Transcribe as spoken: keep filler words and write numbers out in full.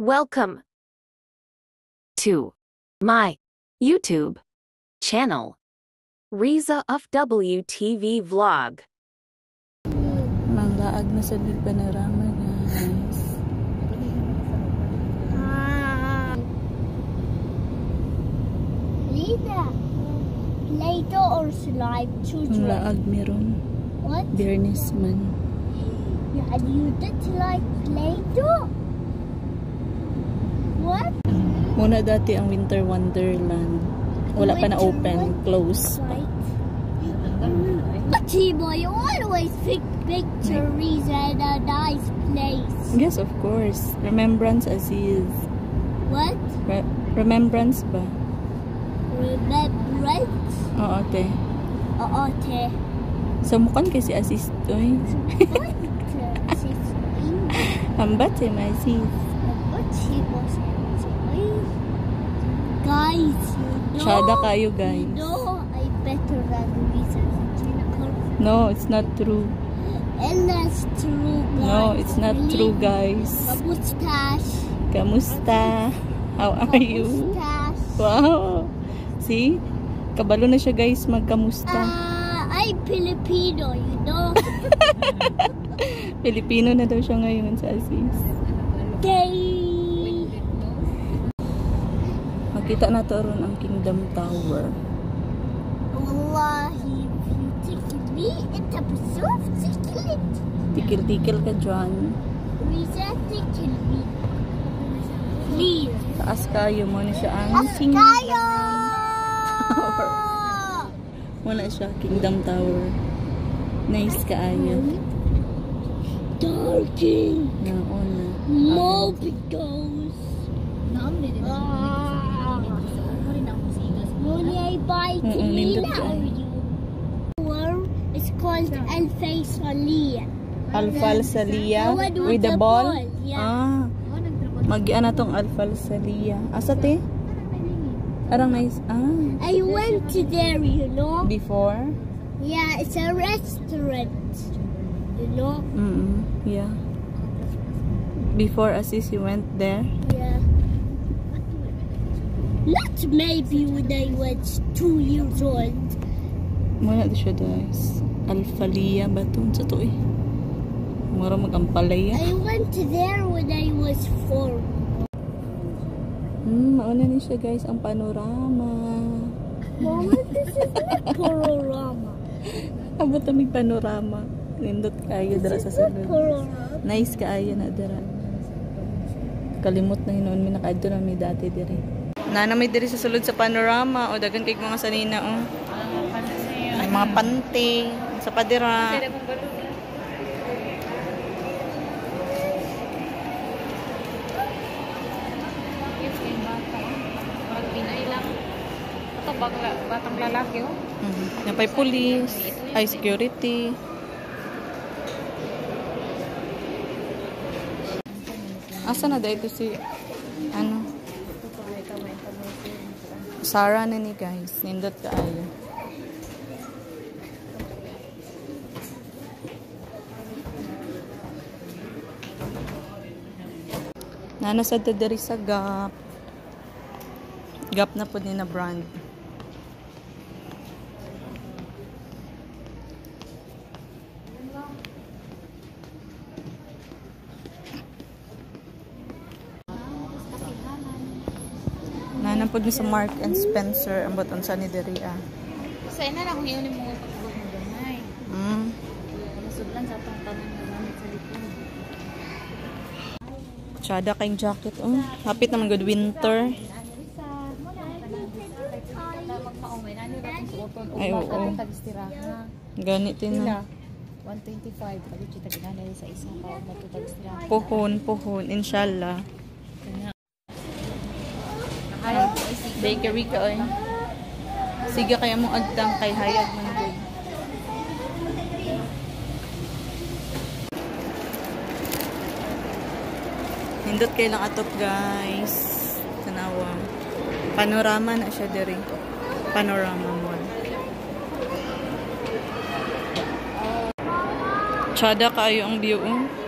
Welcome to my YouTube channel, Riza of W T V Vlog. Manglaag na sa big panorama, guys. Ah. Lida, Play-Doh or slime? Choose one. Manglaag meron. What? Fairness man. Yeah, and you did like Play-Doh? What? Muna dati ang Winter Wonderland. Wala pa na open, close. Right. But Timo, you always pick pictures and a nice place. Yes, of course. Remembrance Aziz. What? Re remembrance ba? Remembrance? Oo, te. Oo, te. Sa mukan kasi Aziz to eh. What? Hambat si my sis. But Timo says, guys, you know, Tsada kayo, guys. You know, I better than Louisa. No, it's not true. And that's true, guys. No, it's not true, guys. Kamustache. Kamusta? How are you? Kamustache. Wow. See? Kabalo na siya, guys, magkamusta. Uh, I'm Filipino, you know. Filipino na daw siya ngayon sa Aziz. Day. Makita na to ron ang Kingdom Tower. Wallahi, tikil me, ito puso, tikil it. Tikil-tikil ka dyan. Risa, tikil me. Please. Taas kayo mo na siya ang Kingdom Askayo! Tower. Muna siya, Kingdom Tower. Nice kaayo. Darking. Nauna. Mobigos. Muni ay bike nila. It's called Alfaysalia. Alfalsalia with the ball? Ah. Mag-ian na tong Alfalsalia. Asa te? Arang nice. Ah. I went to there, you know. Before? Yeah, it's a restaurant. You know? Mm-mm. Yeah. Before Aziz, you went there? Yeah. Not maybe when I was two years old. Muna di siya, guys. Alfalia ba ito? Sa to eh. Mura mag-ampalaya. I went to there when I was four. Hmm, mauna ni siya, guys, ang panorama. Mama, this is not panorama. Abot na may panorama. Nindot kayo dara sa sulod. Nice kaayo na dara. Kalimot na hinoon mi nakaadto na mi dati diri. Nana may diri sa sulod sa panorama o dagan kay mga sanina oh. Ay mga pante sa padira. Batang lalaki oh. Mm. Napay police, ay security. Asa na dito si ano? Sarah na ni guys. Nindot ka ayo. Nana sa diri sa Gap. Gap na po ni na brand. Nanapod mo sa Mark and Spencer ang baton sa ni diri ah. Sa ina na kung iyon mo pagbog mo gamay. Mm. Masudlan sa atong tanan gamit sa likod. Tsada kayong jacket oh. Hapit naman good winter. Ay oo. Ganit din na. one twenty-five pag kita ginanay sa isang kaon na tutagstira. Pohon, pohon, inshallah. Bakery ka oy. Sige kaya mo agtang kay hayag man gud. Hindot kay lang atop guys. Tanawa. Panorama na siya diri. Panorama mall. Tsada kayo ang view oh.